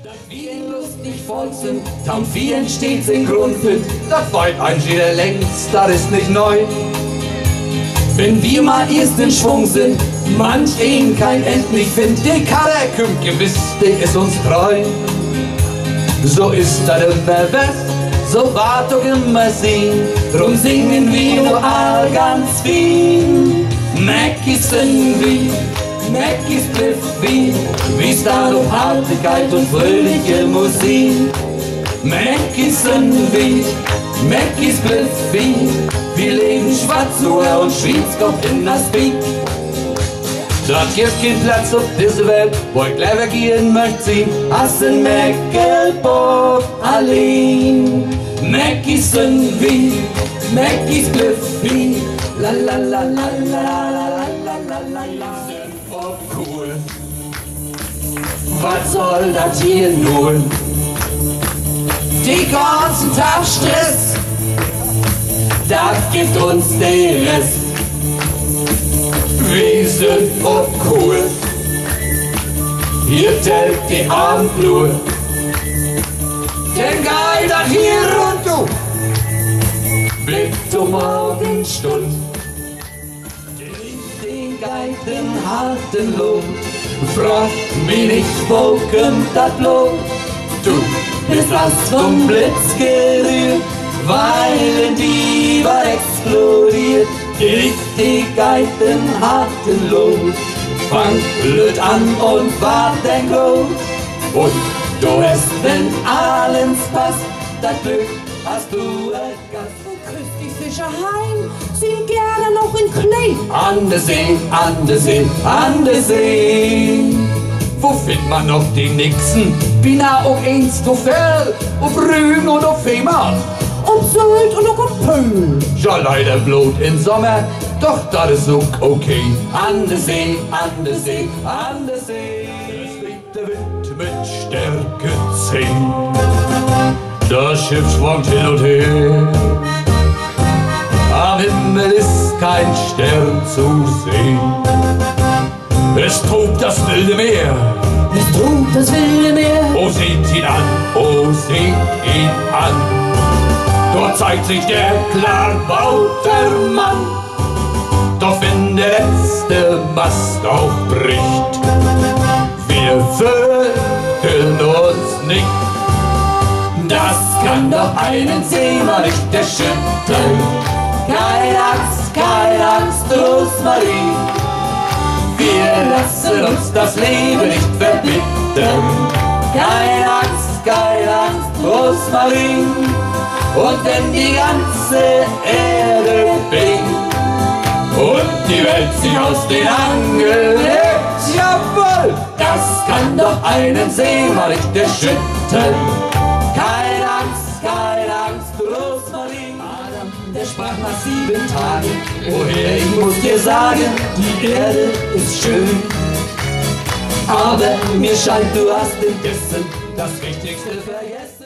dass wir lustig voll sind, tam vielen stets in Grund find, das weit ein jeder längst, das ist nicht neu. Wenn wir mal erst in Schwung sind, manch ein kein End nicht find, der Karre kommt gewiss, der ist uns treu. So ist das immer best, so wart doch immer sehen, drum singen wir nur all ganz viel. Mackies sind wie, Mackies trifft wie Star auf Haltigkeit und fröhliche Musik. Mackies sind wie, Mackies trifft wir leben schwarz und Schweizkopf in das Beat. Dort gibt kein Platz auf dieser Welt, wo ich clever gehen möchte sie, als in Meckelburg allein. Mackies sind wie, Mackies Bliffi, la la la la la la la la la la. Oh cool, was soll das hier nun? Die ganzen Tag Stress, das gibt uns den Rest. Wir sind oh cool, hier tellt die Abendruhe. Den Geiler hier und du, bis zur Morgenstund. Den Geiten harten Lohn, frag mich nicht, wo kommt das Lohn? Du bist was vom Blitz gerührt, weil in die war explodiert. Die Geiten harten Lohn, fang blöd an und wart dein Gold. Und du hast, wenn alles passt, das Glück hast du erkannt. Küsst die Fischer heim, sind gerne noch in Klee. An der See, an der See, an der See. Wo findet man noch die Nixen? Wie nah um eins zu Fell, um Rügen und auf Fehmarn. Um Sylt und auch um Pöhl. Ja, leider blut im Sommer, doch das ist auch okay. An der See, an der See, an der See. Es weht der Wind mit Stärke 10. Das Schiff schwankt hin und her. Am Himmel ist kein Stern zu sehen. Es tobt das wilde Meer. Es tobt das wilde Meer. Oh, seht ihn an, oh, seht ihn an. Dort zeigt sich der Klarbauter Mann. Doch wenn der letzte Mast aufbricht, wir fürchten uns nicht. Das kann doch einen Seemann nicht erschüttern. Keine Angst, Rosmarie. Wir lassen uns das Leben nicht verbittern. Keine Angst, Rosmarie. Und wenn die ganze Erde bebt und die Welt sich aus den Angeln hebt, jawohl, das kann doch einen Seemann nicht erschüttern. Keine Angst, Rosmarin. Adam, der sprach nach 7 Tagen. Woher, ich muss dir sagen, die Erde ist schön. Aber mir scheint, du hast indessen das Wichtigste vergessen.